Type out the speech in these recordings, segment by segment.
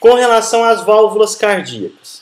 Com relação às válvulas cardíacas.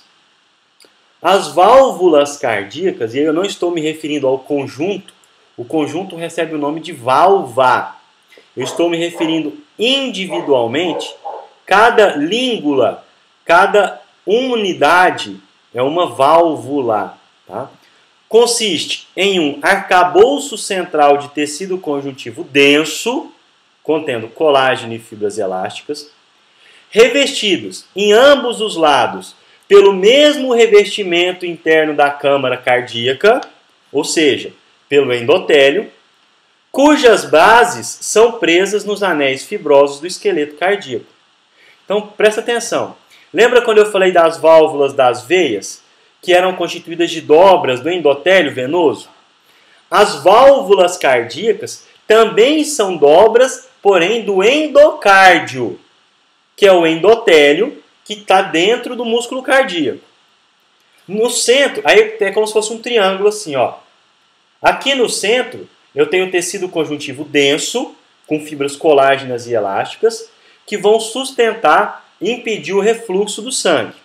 As válvulas cardíacas, e eu não estou me referindo ao conjunto, o conjunto recebe o nome de válvula. Eu estou me referindo individualmente, cada língula, cada unidade é uma válvula. Tá? Consiste em um arcabouço central de tecido conjuntivo denso, contendo colágeno e fibras elásticas, revestidos em ambos os lados pelo mesmo revestimento interno da câmara cardíaca, ou seja, pelo endotélio, cujas bases são presas nos anéis fibrosos do esqueleto cardíaco. Então, presta atenção. Lembra quando eu falei das válvulas das veias, que eram constituídas de dobras do endotélio venoso? As válvulas cardíacas também são dobras, porém do endocárdio, que é o endotélio que está dentro do músculo cardíaco. No centro, aí é como se fosse um triângulo assim, ó. Aqui no centro, eu tenho tecido conjuntivo denso, com fibras colágenas e elásticas, que vão sustentar e impedir o refluxo do sangue.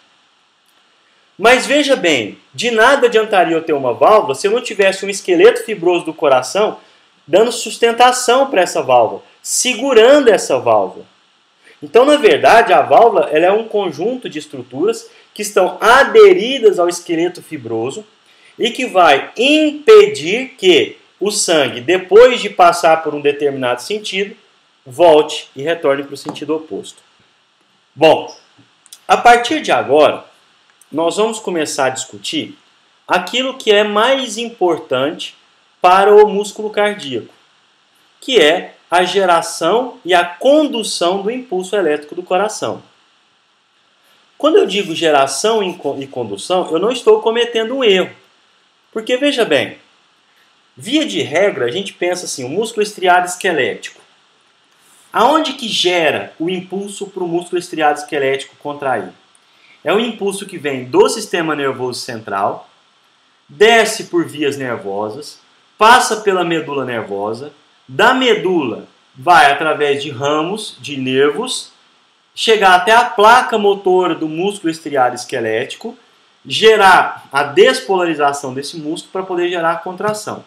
Mas veja bem, de nada adiantaria eu ter uma válvula se eu não tivesse um esqueleto fibroso do coração dando sustentação para essa válvula, segurando essa válvula. Então, na verdade, a válvula ela é um conjunto de estruturas que estão aderidas ao esqueleto fibroso e que vai impedir que o sangue, depois de passar por um determinado sentido, volte e retorne para o sentido oposto. Bom, a partir de agora, nós vamos começar a discutir aquilo que é mais importante para o músculo cardíaco, que é a geração e a condução do impulso elétrico do coração. Quando eu digo geração e condução, eu não estou cometendo um erro. Porque, veja bem, via de regra, a gente pensa assim, o músculo estriado esquelético. Aonde que gera o impulso para o músculo estriado esquelético contrair? É um impulso que vem do sistema nervoso central, desce por vias nervosas, passa pela medula nervosa, da medula vai através de ramos de nervos, chegar até a placa motora do músculo estriado esquelético, gerar a despolarização desse músculo para poder gerar a contração.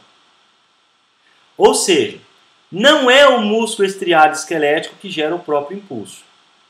Ou seja, não é o músculo estriado esquelético que gera o próprio impulso.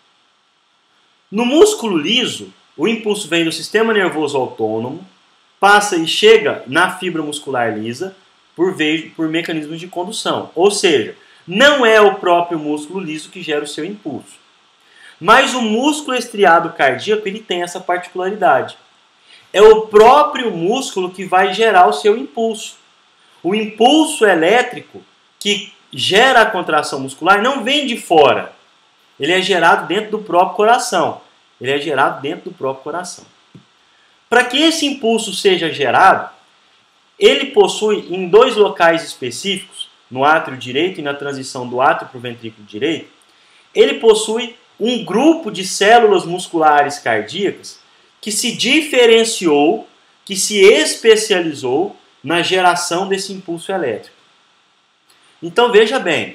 No músculo liso, o impulso vem do sistema nervoso autônomo, passa e chega na fibra muscular lisa por mecanismos de condução. Ou seja, não é o próprio músculo liso que gera o seu impulso. Mas o músculo estriado cardíaco ele tem essa particularidade. É o próprio músculo que vai gerar o seu impulso. O impulso elétrico que gera a contração muscular não vem de fora. Ele é gerado dentro do próprio coração. Ele é gerado dentro do próprio coração. Para que esse impulso seja gerado, ele possui em dois locais específicos, no átrio direito e na transição do átrio para o ventrículo direito, ele possui um grupo de células musculares cardíacas que se diferenciou, que se especializou na geração desse impulso elétrico. Então veja bem,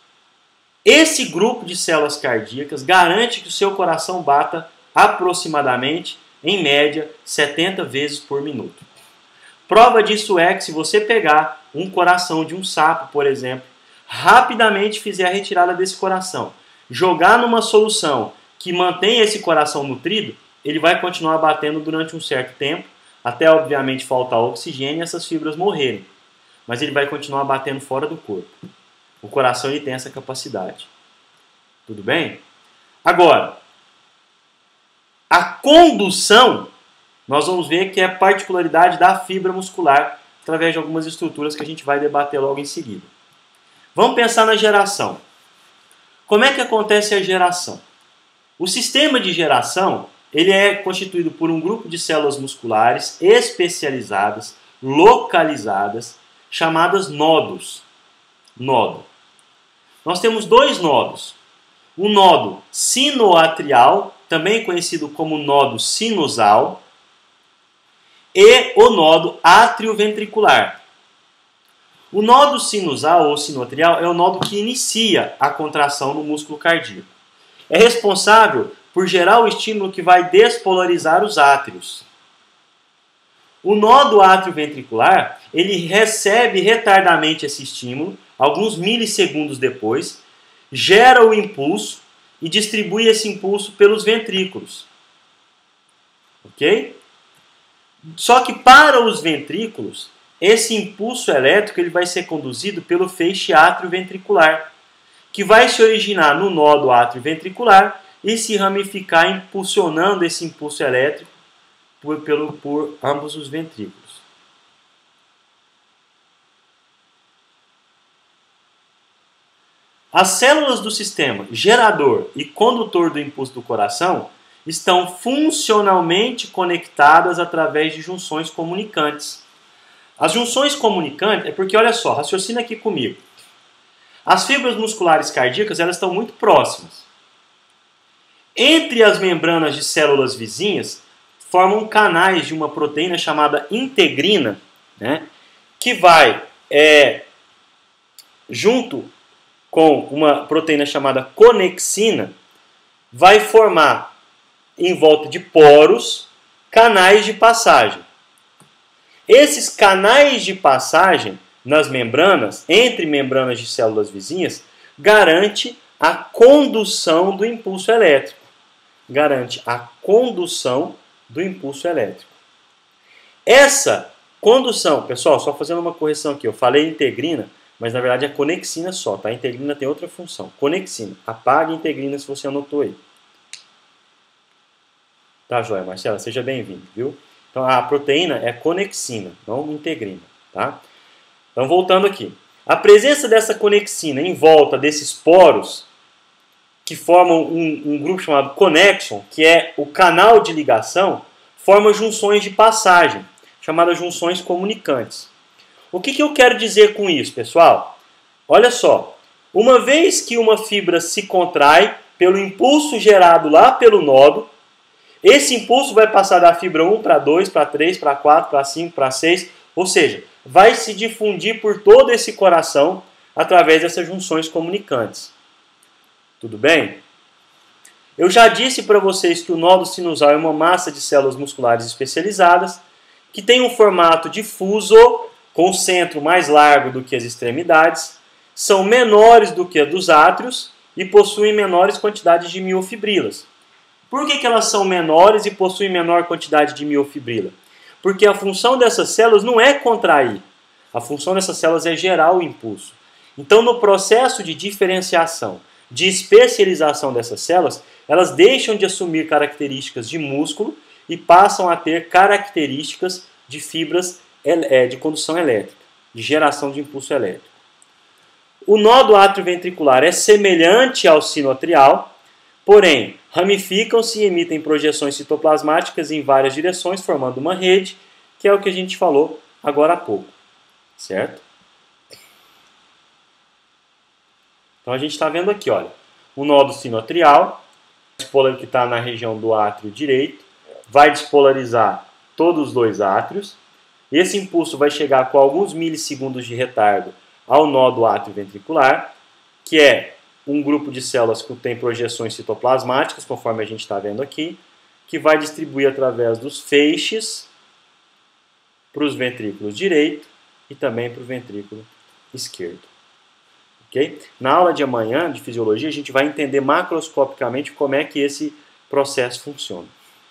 esse grupo de células cardíacas garante que o seu coração bata aproximadamente, em média, 70 vezes por minuto. Prova disso é que se você pegar um coração de um sapo, por exemplo, rapidamente fizer a retirada desse coração, jogar numa solução que mantém esse coração nutrido, ele vai continuar batendo durante um certo tempo, até obviamente faltar oxigênio e essas fibras morrerem. Mas ele vai continuar batendo fora do corpo. O coração ele tem essa capacidade. Tudo bem? Agora, a condução, nós vamos ver que é a particularidade da fibra muscular através de algumas estruturas que a gente vai debater logo em seguida. Vamos pensar na geração. Como é que acontece a geração? O sistema de geração ele é constituído por um grupo de células musculares especializadas, localizadas, chamadas nodos. Nodo. Nós temos dois nodos. O nodo sinoatrial, também conhecido como nodo sinusal, e o nodo atrioventricular. O nodo sinusal ou sinoatrial é o nodo que inicia a contração do músculo cardíaco. É responsável por gerar o estímulo que vai despolarizar os átrios. O nó do átrio ventricular, ele recebe retardadamente esse estímulo, alguns milissegundos depois, gera o impulso e distribui esse impulso pelos ventrículos. Ok? Só que para os ventrículos, esse impulso elétrico ele vai ser conduzido pelo feixe átrio-ventricular, que vai se originar no nó do átrio ventricular e se ramificar impulsionando esse impulso elétrico por ambos os ventrículos. As células do sistema gerador e condutor do impulso do coração estão funcionalmente conectadas através de junções comunicantes. As junções comunicantes é porque, olha só, raciocina aqui comigo. As fibras musculares cardíacas elas estão muito próximas. Entre as membranas de células vizinhas, formam canais de uma proteína chamada integrina, né, que vai, junto com uma proteína chamada conexina, vai formar, em volta de poros, canais de passagem. Esses canais de passagem nas membranas, entre membranas de células vizinhas, garante a condução do impulso elétrico. Garante a condução do impulso elétrico. Essa condução, pessoal, só fazendo uma correção aqui, eu falei integrina, mas na verdade é conexina só, tá? A integrina tem outra função. Conexina. Apague a integrina se você anotou aí. Tá, joia, Marcela? Seja bem-vindo, viu? Então, a proteína é conexina, não integrina, tá? Então, voltando aqui. A presença dessa conexina em volta desses poros, que formam um grupo chamado conexon, que é o canal de ligação, forma junções de passagem, chamadas junções comunicantes. O que eu quero dizer com isso, pessoal? Olha só, uma vez que uma fibra se contrai pelo impulso gerado lá pelo nódo, esse impulso vai passar da fibra 1 para 2, para 3, para 4, para 5, para 6, ou seja, vai se difundir por todo esse coração através dessas junções comunicantes. Tudo bem? Eu já disse para vocês que o nódo sinusal é uma massa de células musculares especializadas que tem um formato difuso, com o centro mais largo do que as extremidades, são menores do que a dos átrios e possuem menores quantidades de miofibrilas. Por que elas são menores e possuem menor quantidade de miofibrila? Porque a função dessas células não é contrair. A função dessas células é gerar o impulso. Então, no processo de diferenciação, de especialização dessas células, elas deixam de assumir características de músculo e passam a ter características de fibras de condução elétrica, de geração de impulso elétrico. O nó do átrio ventricular é semelhante ao sino atrial, porém, ramificam-se e emitem projeções citoplasmáticas em várias direções, formando uma rede, que é o que a gente falou agora há pouco. Certo? Então a gente está vendo aqui, olha, o nó do sino atrial, que está na região do átrio direito, vai despolarizar todos os dois átrios. Esse impulso vai chegar com alguns milissegundos de retardo ao nó do átrio ventricular, que é um grupo de células que tem projeções citoplasmáticas, conforme a gente está vendo aqui, que vai distribuir através dos feixes para os ventrículos direito e também para o ventrículo esquerdo. Okay? Na aula de amanhã, de fisiologia, a gente vai entender macroscopicamente como é que esse processo funciona.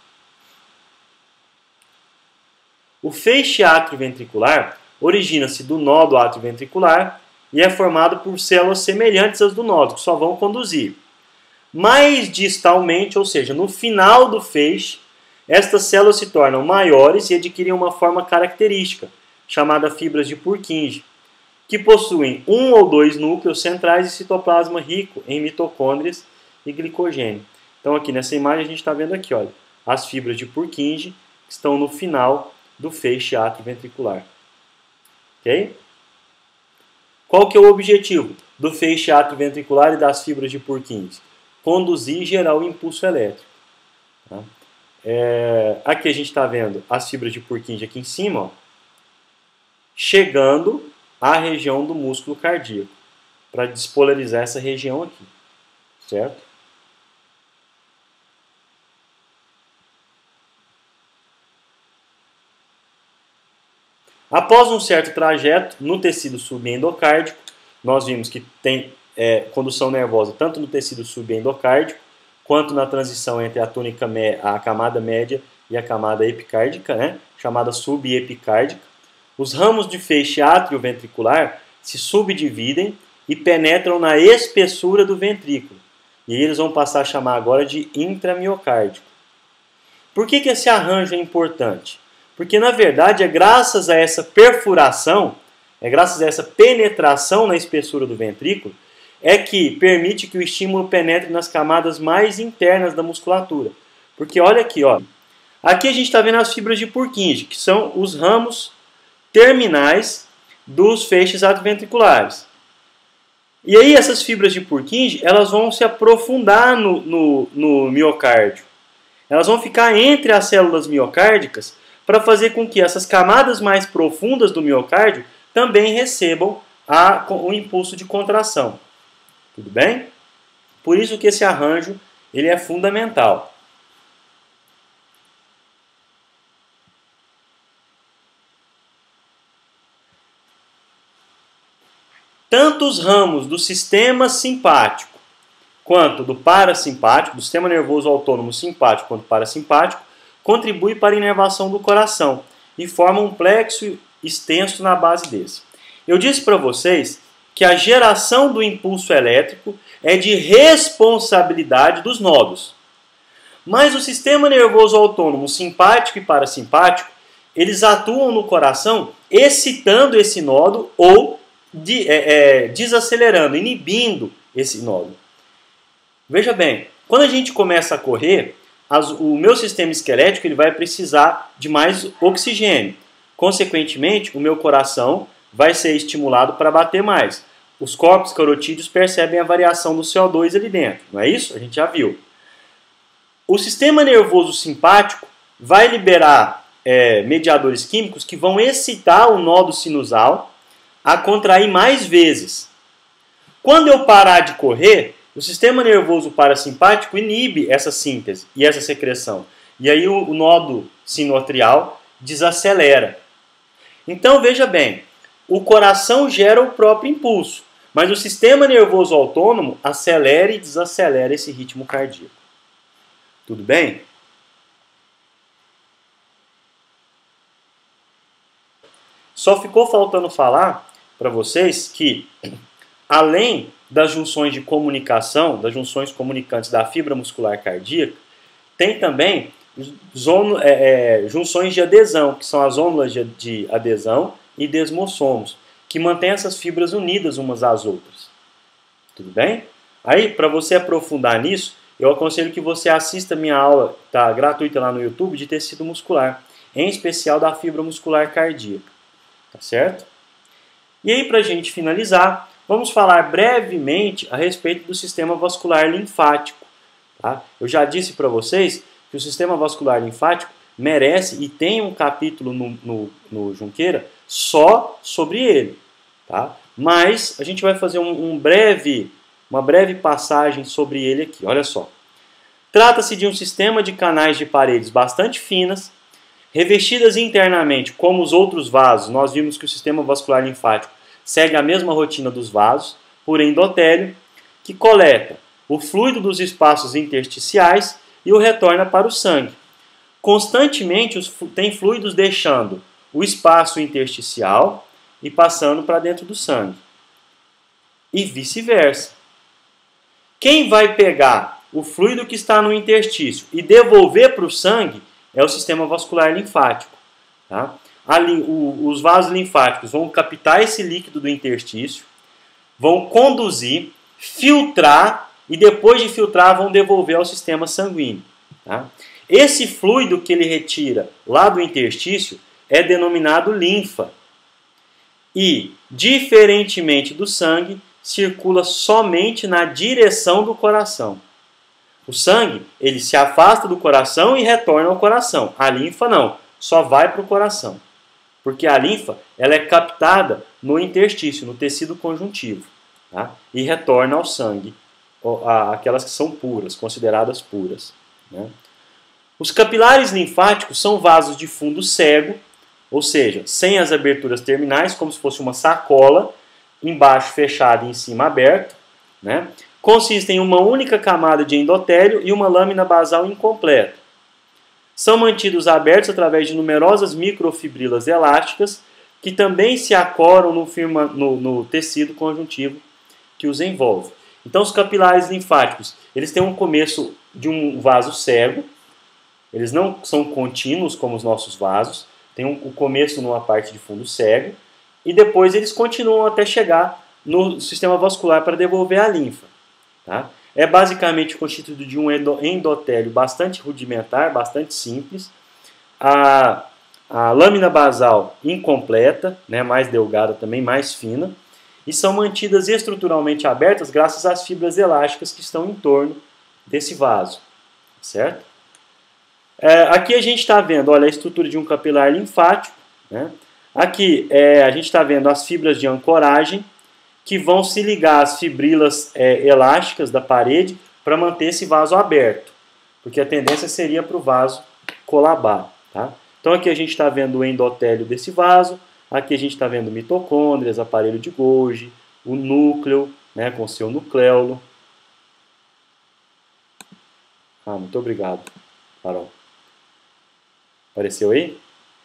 O feixe átrio-ventricular origina-se do nó do átrio ventricular e é formado por células semelhantes às do nódo, que só vão conduzir. Mais distalmente, ou seja, no final do feixe, estas células se tornam maiores e adquirem uma forma característica, chamada fibras de Purkinje, que possuem um ou dois núcleos centrais e citoplasma rico em mitocôndrias e glicogênio. Então aqui nessa imagem a gente está vendo aqui, olha, as fibras de Purkinje que estão no final do feixe átrio-ventricular. Ok? Qual que é o objetivo do feixe átrio-ventricular e das fibras de Purkinje? Conduzir e gerar o impulso elétrico. Tá? Aqui a gente está vendo as fibras de Purkinje aqui em cima, ó, chegando à região do músculo cardíaco, para despolarizar essa região aqui. Certo? Após um certo trajeto no tecido subendocárdico, nós vimos que tem condução nervosa tanto no tecido subendocárdico quanto na transição entre a camada média e a camada epicárdica, né, chamada subepicárdica. Os ramos de feixe átrio-ventricular se subdividem e penetram na espessura do ventrículo. E eles vão passar a chamar agora de intramiocárdico. Por que esse arranjo é importante? Porque, na verdade, é graças a essa perfuração, é graças a essa penetração na espessura do ventrículo, é que permite que o estímulo penetre nas camadas mais internas da musculatura. Porque olha aqui, ó. Aqui a gente está vendo as fibras de Purkinje, que são os ramos terminais dos feixes atrioventriculares. E aí essas fibras de Purkinje, elas vão se aprofundar no miocárdio. Elas vão ficar entre as células miocárdicas para fazer com que essas camadas mais profundas do miocárdio também recebam o impulso de contração. Tudo bem? Por isso que esse arranjo ele é fundamental. Tanto os ramos do sistema simpático quanto do parasimpático, do sistema nervoso autônomo simpático quanto parasimpático, contribuem para a inervação do coração e formam um plexo extenso na base desse. Eu disse para vocês que a geração do impulso elétrico é de responsabilidade dos nodos. Mas o sistema nervoso autônomo simpático e parasimpático, eles atuam no coração excitando esse nódo ou desacelerando, inibindo esse nódo. Veja bem, quando a gente começa a correr, o meu sistema esquelético ele vai precisar de mais oxigênio. Consequentemente, o meu coração vai ser estimulado para bater mais. Os corpos carotídeos percebem a variação do CO2 ali dentro, não é isso? A gente já viu. O sistema nervoso simpático vai liberar mediadores químicos que vão excitar o nódo sinusal a contrair mais vezes. Quando eu parar de correr, o sistema nervoso parasimpático inibe essa síntese e essa secreção. E aí o nódo sinoatrial desacelera. Então veja bem, o coração gera o próprio impulso, mas o sistema nervoso autônomo acelera e desacelera esse ritmo cardíaco. Tudo bem? Só ficou faltando falar para vocês que, além das junções de comunicação, das junções comunicantes da fibra muscular cardíaca, tem também junções de adesão, que são as ônulas de adesão e desmossomos, que mantêm essas fibras unidas umas às outras. Tudo bem? Aí, para você aprofundar nisso, eu aconselho que você assista a minha aula, tá gratuita lá no YouTube, de tecido muscular, em especial da fibra muscular cardíaca. Tá certo? E aí, para a gente finalizar, vamos falar brevemente a respeito do sistema vascular linfático. Tá? Eu já disse para vocês que o sistema vascular linfático merece e tem um capítulo no Junqueira só sobre ele. Tá? Mas a gente vai fazer uma breve passagem sobre ele aqui. Olha só. Trata-se de um sistema de canais de paredes bastante finas, revestidas internamente como os outros vasos. Nós vimos que o sistema vascular linfático segue a mesma rotina dos vasos, por endotélio, que coleta o fluido dos espaços intersticiais e o retorna para o sangue. Constantemente tem fluidos deixando o espaço intersticial e passando para dentro do sangue. E vice-versa. Quem vai pegar o fluido que está no interstício e devolver para o sangue é o sistema vascular linfático. Tá? Os vasos linfáticos vão captar esse líquido do interstício, vão conduzir, filtrar e depois de filtrar vão devolver ao sistema sanguíneo. Tá? Esse fluido que ele retira lá do interstício é denominado linfa e, diferentemente do sangue, circula somente na direção do coração. O sangue ele se afasta do coração e retorna ao coração. A linfa não, só vai para o coração. Porque a linfa ela é captada no interstício, no tecido conjuntivo. Tá? E retorna ao sangue, aquelas que são puras, consideradas puras. Né? Os capilares linfáticos são vasos de fundo cego, ou seja, sem as aberturas terminais, como se fosse uma sacola, embaixo fechada e em cima aberto, né? Consistem em uma única camada de endotélio e uma lâmina basal incompleta. São mantidos abertos através de numerosas microfibrilas elásticas que também se acoram no tecido conjuntivo que os envolve. Então, os capilares linfáticos, eles têm um começo de um vaso cego, eles não são contínuos como os nossos vasos, tem o começo numa parte de fundo cego, e depois eles continuam até chegar no sistema vascular para devolver a linfa. Tá? É basicamente constituído de um endotélio bastante rudimentar, bastante simples. A lâmina basal incompleta, né, mais delgada também, mais fina. E são mantidas estruturalmente abertas graças às fibras elásticas que estão em torno desse vaso. Certo? Aqui a gente está vendo, olha, a estrutura de um capilar linfático. Né? Aqui a gente está vendo as fibras de ancoragem, que vão se ligar às fibrilas elásticas da parede para manter esse vaso aberto, porque a tendência seria para o vaso colabar. Tá? Então aqui a gente está vendo o endotélio desse vaso, aqui a gente está vendo mitocôndrias, aparelho de Golgi, o núcleo, né, com seu nucleolo. Muito obrigado, Carol. Apareceu aí?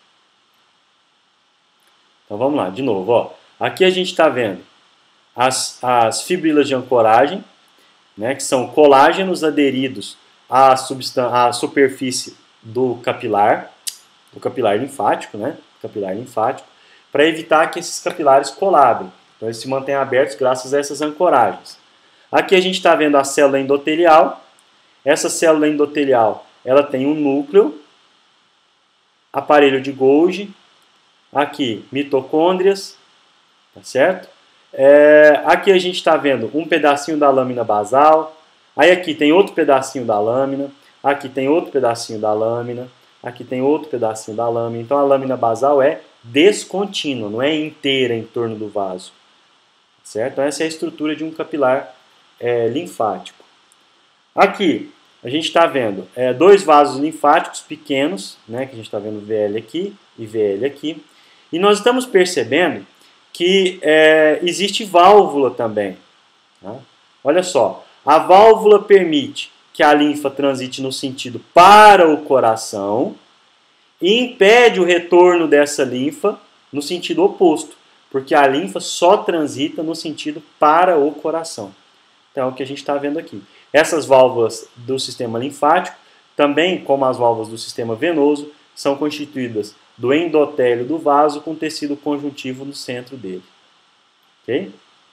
Então vamos lá, de novo. Ó. Aqui a gente está vendo as fibrilas de ancoragem, né, que são colágenos aderidos à superfície do capilar linfático, né, para evitar que esses capilares colabem. Então eles se mantêm abertos graças a essas ancoragens. Aqui a gente está vendo a célula endotelial. Essa célula endotelial ela tem um núcleo, aparelho de Golgi, aqui mitocôndrias, tá certo? Aqui a gente está vendo um pedacinho da lâmina basal, aí aqui tem outro pedacinho da lâmina, aqui tem outro pedacinho da lâmina, aqui tem outro pedacinho da lâmina. Então a lâmina basal é descontínua, não é inteira em torno do vaso. Certo? Então essa é a estrutura de um capilar linfático. Aqui a gente está vendo dois vasos linfáticos pequenos, né, que a gente está vendo VL aqui e VL aqui, e nós estamos percebendo que existe válvula também. Tá? Olha só, a válvula permite que a linfa transite no sentido para o coração e impede o retorno dessa linfa no sentido oposto, porque a linfa só transita no sentido para o coração. Então é o que a gente está vendo aqui. Essas válvulas do sistema linfático, também como as válvulas do sistema venoso, são constituídas do endotélio do vaso com tecido conjuntivo no centro dele. Ok?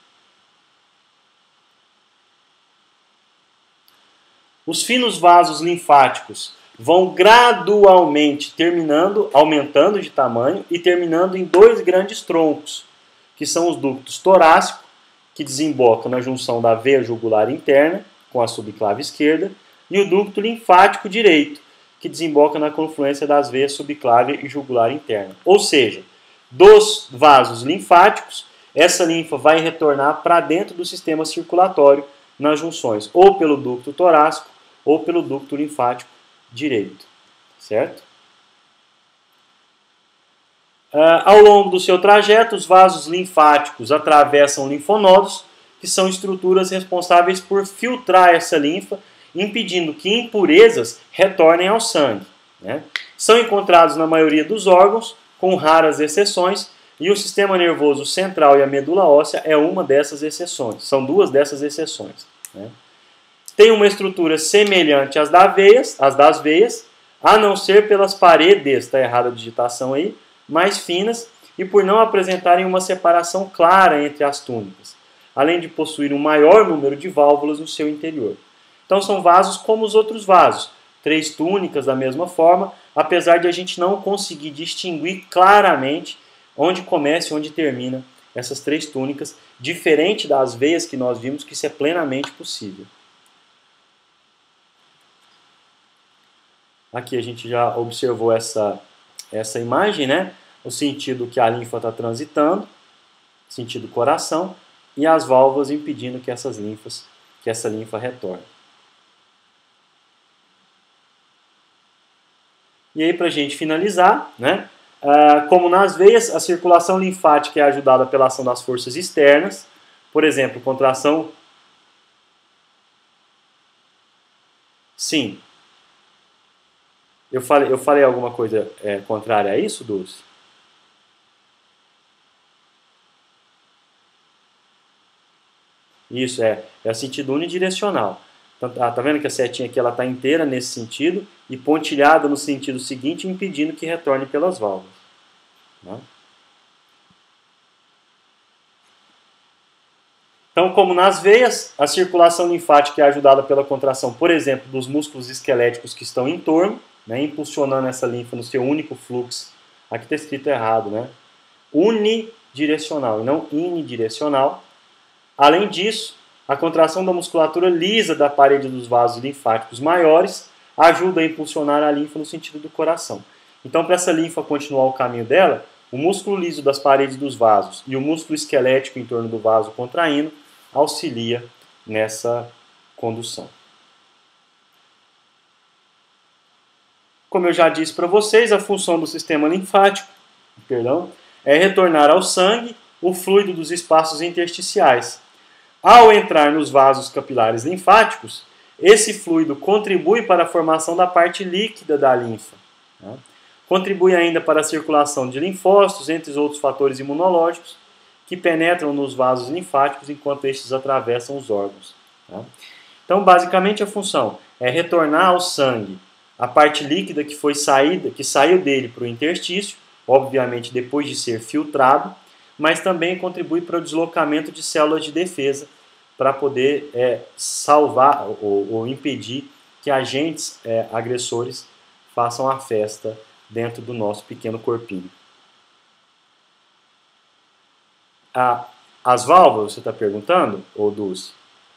Os finos vasos linfáticos vão gradualmente aumentando de tamanho e terminando em dois grandes troncos, que são os ductos torácico, que desembocam na junção da veia jugular interna com a subclave esquerda, e o ducto linfático direito, que desemboca na confluência das veias subclave e jugular interna. Ou seja, dos vasos linfáticos, essa linfa vai retornar para dentro do sistema circulatório nas junções, ou pelo ducto torácico, ou pelo ducto linfático direito. Certo? Ao longo do seu trajeto, os vasos linfáticos atravessam linfonodos, que são estruturas responsáveis por filtrar essa linfa, impedindo que impurezas retornem ao sangue. Né? São encontrados na maioria dos órgãos, com raras exceções, e o sistema nervoso central e a medula óssea é uma dessas exceções. São duas dessas exceções. Né? Tem uma estrutura semelhante às das veias, a não ser pelas paredes, está errada a digitação aí, mais finas, e por não apresentarem uma separação clara entre as túnicas, além de possuir um maior número de válvulas no seu interior. Então são vasos como os outros vasos, 3 túnicas da mesma forma, apesar de a gente não conseguir distinguir claramente onde começa e onde termina essas 3 túnicas, diferente das veias que nós vimos que isso é plenamente possível. Aqui a gente já observou essa imagem, né? O sentido que a linfa está transitando, sentido coração, e as válvulas impedindo que essa linfa retorne. E aí, para a gente finalizar, né? Como nas veias, a circulação linfática é ajudada pela ação das forças externas, por exemplo, contração. Sim. Eu falei alguma coisa contrária a isso, Dulce? Isso, é sentido unidirecional. Então, tá vendo que a setinha aqui está inteira nesse sentido e pontilhada no sentido seguinte, impedindo que retorne pelas válvulas. Né? Então, como nas veias, a circulação linfática é ajudada pela contração, por exemplo, dos músculos esqueléticos que estão em torno, né, impulsionando essa linfa no seu único fluxo. Aqui está escrito errado, né? Unidirecional e não inidirecional. Além disso, a contração da musculatura lisa da parede dos vasos linfáticos maiores ajuda a impulsionar a linfa no sentido do coração. Então, para essa linfa continuar o caminho dela, o músculo liso das paredes dos vasos e o músculo esquelético em torno do vaso contraindo auxilia nessa condução. Como eu já disse para vocês, a função do sistema linfático, é retornar ao sangue o fluido dos espaços intersticiais. Ao entrar nos vasos capilares linfáticos, esse fluido contribui para a formação da parte líquida da linfa. Né? Contribui ainda para a circulação de linfócitos, entre outros fatores imunológicos, que penetram nos vasos linfáticos enquanto estes atravessam os órgãos. Tá? Então, basicamente, a função é retornar ao sangue a parte líquida que saiu dele para o interstício, obviamente depois de ser filtrado, mas também contribui para o deslocamento de células de defesa para poder salvar ou impedir que agentes agressores façam a festa dentro do nosso pequeno corpinho. As válvulas, você está perguntando, ô Dulce?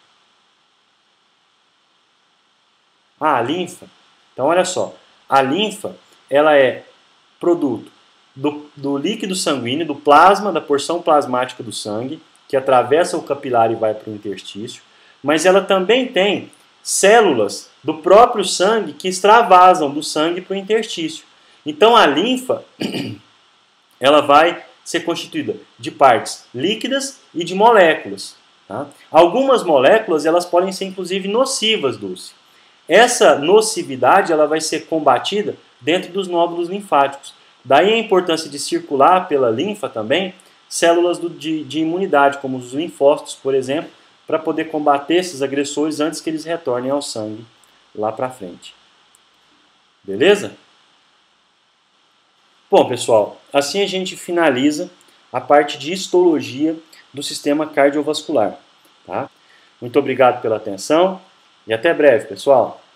A linfa. Então, olha só. A linfa, ela é produto do líquido sanguíneo, do plasma, da porção plasmática do sangue, que atravessa o capilar e vai para o interstício, mas ela também tem células do próprio sangue que extravasam do sangue para o interstício. Então, a linfa, ela vai ser constituída de partes líquidas e de moléculas. Tá? Algumas moléculas elas podem ser inclusive nocivas, Dulce. Essa nocividade ela vai ser combatida dentro dos nódulos linfáticos. Daí a importância de circular pela linfa também células de imunidade, como os linfócitos, por exemplo, para poder combater esses agressores antes que eles retornem ao sangue lá para frente. Beleza? Bom, pessoal, assim a gente finaliza a parte de histologia do sistema cardiovascular. Tá? Muito obrigado pela atenção e até breve, pessoal.